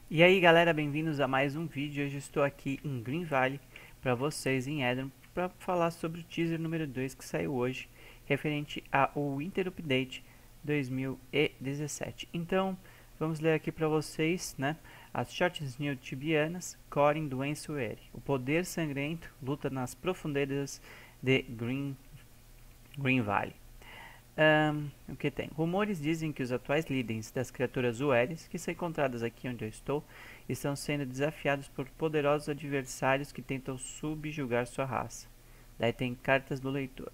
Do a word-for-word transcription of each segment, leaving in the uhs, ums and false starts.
E aí galera, bem-vindos a mais um vídeo. Hoje estou aqui em Green Valley para vocês em Edron para falar sobre o teaser número dois que saiu hoje, referente ao Winter Update dois mil e dezessete. Então, vamos ler aqui para vocês, né? As shorts new tibianas, Corin do Ensuere. O poder sangrento luta nas profundezas de Green, Green Valley. Um, o que tem? Rumores dizem que os atuais líderes das criaturas Ueres, que são encontradas aqui onde eu estou, estão sendo desafiados por poderosos adversários que tentam subjugar sua raça. Daí tem cartas do leitor.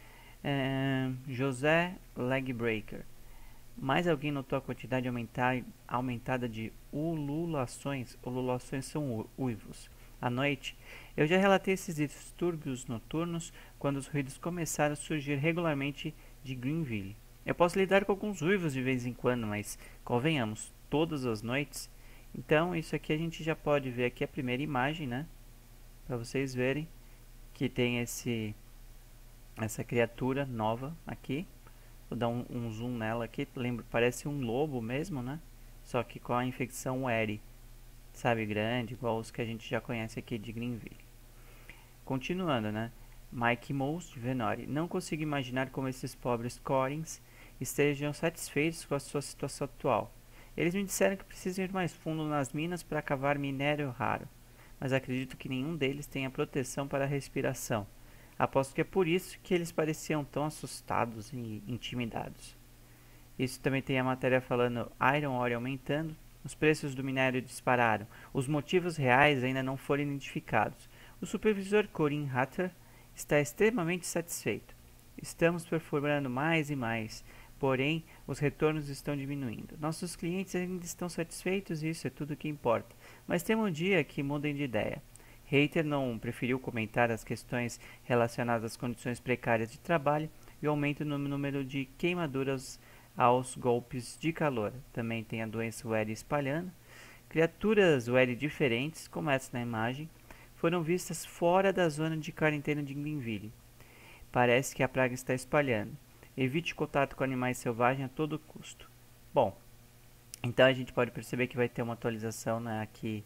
Um, José Legbreaker. Mais alguém notou a quantidade aumentar, aumentada de ululações? Ululações são uivos. À noite, eu já relatei esses distúrbios noturnos quando os ruídos começaram a surgir regularmente de Greenville. Eu posso lidar com alguns uivos de vez em quando, mas convenhamos, todas as noites. Então, isso aqui a gente já pode ver aqui a primeira imagem, né? Para vocês verem que tem esse essa criatura nova aqui. Vou dar um, um zoom nela aqui. Lembra, parece um lobo mesmo, né? Só que com a infecção Eri, sabe, grande, igual os que a gente já conhece aqui de Greenville. Continuando, né? Mike Mouse de Venori. Não consigo imaginar como esses pobres Corins estejam satisfeitos com a sua situação atual. Eles me disseram que precisam ir mais fundo nas minas para cavar minério raro, mas acredito que nenhum deles tenha proteção para a respiração. Aposto que é por isso que eles pareciam tão assustados e intimidados. Isso também tem a matéria falando Iron Ore aumentando, os preços do minério dispararam, os motivos reais ainda não foram identificados. O supervisor Corin Hatter está extremamente satisfeito. Estamos performando mais e mais, porém os retornos estão diminuindo. Nossos clientes ainda estão satisfeitos e isso é tudo o que importa. Mas tem um dia que mudem de ideia. Hater não preferiu comentar as questões relacionadas às condições precárias de trabalho e o aumento no número de queimaduras aos golpes de calor. Também tem a doença Wary espalhando. Criaturas Wary diferentes, como essa na imagem, foram vistas fora da zona de quarentena de Greenville. Parece que a praga está espalhando. Evite contato com animais selvagens a todo custo. Bom, então a gente pode perceber que vai ter uma atualização, né, aqui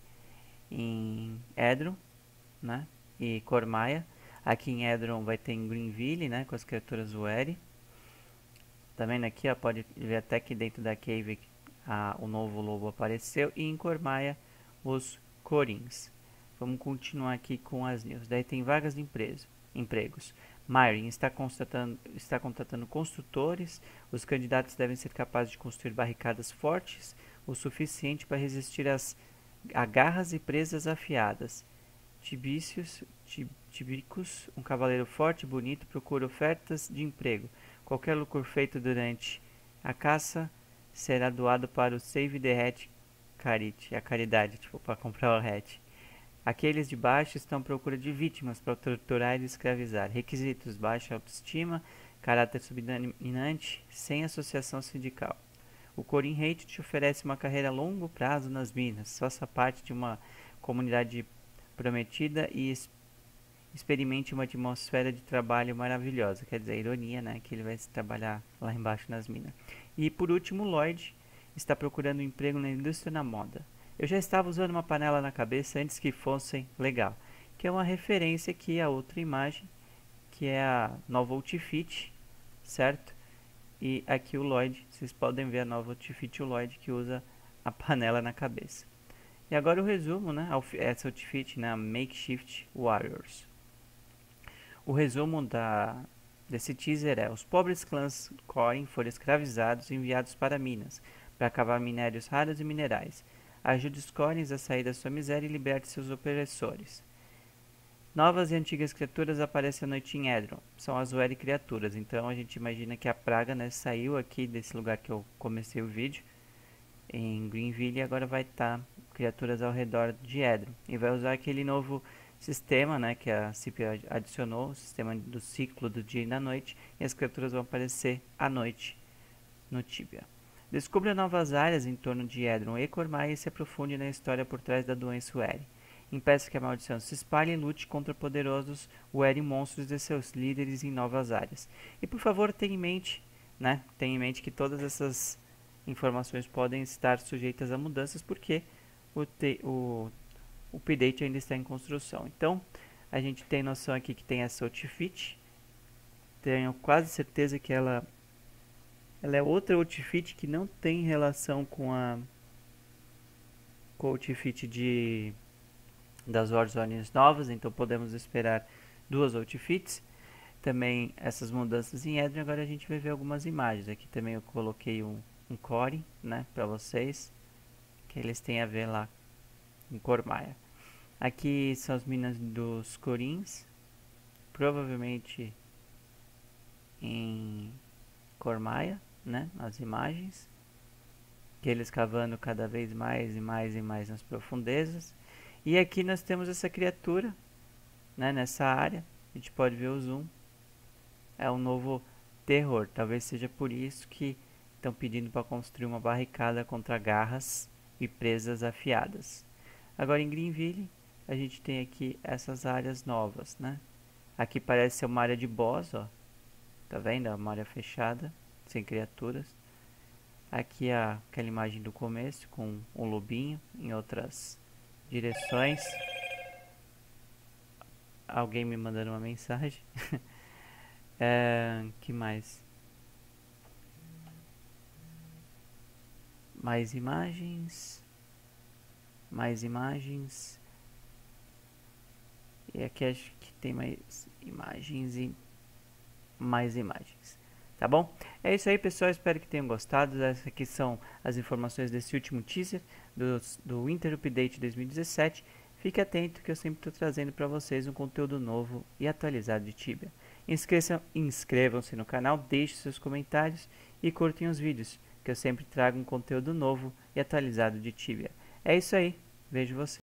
em Edron, né, e Cormaia. Aqui em Edron vai ter em Greenville, né, com as criaturas Wary. Tá vendo aqui, ó, pode ver até que dentro da cave a, o novo lobo apareceu. E em Cormaia, os Corins. Vamos continuar aqui com as news. Daí tem vagas de empresa, empregos. Myrin está, está contratando construtores. Os candidatos devem ser capazes de construir barricadas fortes o suficiente para resistir às agarras e presas afiadas. Tibícios, tib, Tibicus, um cavaleiro forte e bonito, procura ofertas de emprego. Qualquer lucro feito durante a caça será doado para o Save the Hat Charity, a caridade, tipo, para comprar o hat. Aqueles de baixo estão à procura de vítimas para torturar e escravizar. Requisitos: baixa autoestima, caráter subdominante, sem associação sindical. O Corin Hate te oferece uma carreira a longo prazo nas minas. Faça parte de uma comunidade prometida e experimente uma atmosfera de trabalho maravilhosa. Quer dizer, a ironia, né? Que ele vai trabalhar lá embaixo nas minas. E por último, Lloyd está procurando um emprego na indústria da moda. Eu já estava usando uma panela na cabeça antes que fossem legal. Que é uma referência aqui a outra imagem, que é a nova Outfit, certo? E aqui o Lloyd, vocês podem ver a nova Outfit, o Lloyd que usa a panela na cabeça. E agora o resumo, né? Essa Outfit, né? Makeshift Warriors. O resumo da, desse teaser é: os pobres clãs Corin foram escravizados e enviados para Minas, para cavar minérios raros e minerais. Ajude os Corins a sair da sua miséria e liberte seus opressores. Novas e antigas criaturas aparecem à noite em Edron. São as Wary criaturas. Então a gente imagina que a praga, né, saiu aqui desse lugar que eu comecei o vídeo, em Greenville, e agora vai estar tá criaturas ao redor de Edron. E vai usar aquele novo sistema, né, que a C I P adicionou, o sistema do ciclo do dia e da noite, e as criaturas vão aparecer à noite no Tibia. Descubra novas áreas em torno de Edron e Cormaia e se aprofunde na história por trás da doença Wary. Impeça que a maldição se espalhe e lute contra poderosos Wary monstros de seus líderes em novas áreas. E por favor, tenha em mente, né, tenha em mente que todas essas informações podem estar sujeitas a mudanças, porque o, te, o, o update ainda está em construção. Então, a gente tem noção aqui que tem essa outfit. Tenho quase certeza que ela, ela é outra outfit que não tem relação com a, com o outfit de, das Warzones novas. Então, podemos esperar duas outfits. Também essas mudanças em Edron. Agora a gente vai ver algumas imagens. Aqui também eu coloquei um, um core, né, para vocês, que eles têm a ver lá em Cormaia. Aqui são as minas dos corins, provavelmente em Cormaia, né, as imagens, que eles cavando cada vez mais e mais e mais nas profundezas. E aqui nós temos essa criatura, né, nessa área. A gente pode ver o zoom. É um novo terror. Talvez seja por isso que estão pedindo para construir uma barricada contra garras e presas afiadas. Agora em Greenville a gente tem aqui essas áreas novas, né? Aqui parece ser uma área de boss, ó. Tá vendo? Uma área fechada, sem criaturas. Aqui a, aquela imagem do começo com um lobinho em outras direções. Alguém me mandando uma mensagem. É, que mais? Mais imagens. Mais imagens. E aqui acho que tem mais imagens e mais imagens. Tá bom? É isso aí, pessoal. Espero que tenham gostado. Essas aqui são as informações desse último teaser do, do Winter Update dois mil e dezessete. Fique atento que eu sempre estou trazendo para vocês um conteúdo novo e atualizado de Tibia. Inscrevam-se no canal, deixem seus comentários e curtem os vídeos, que eu sempre trago um conteúdo novo e atualizado de Tibia. É isso aí, vejo você.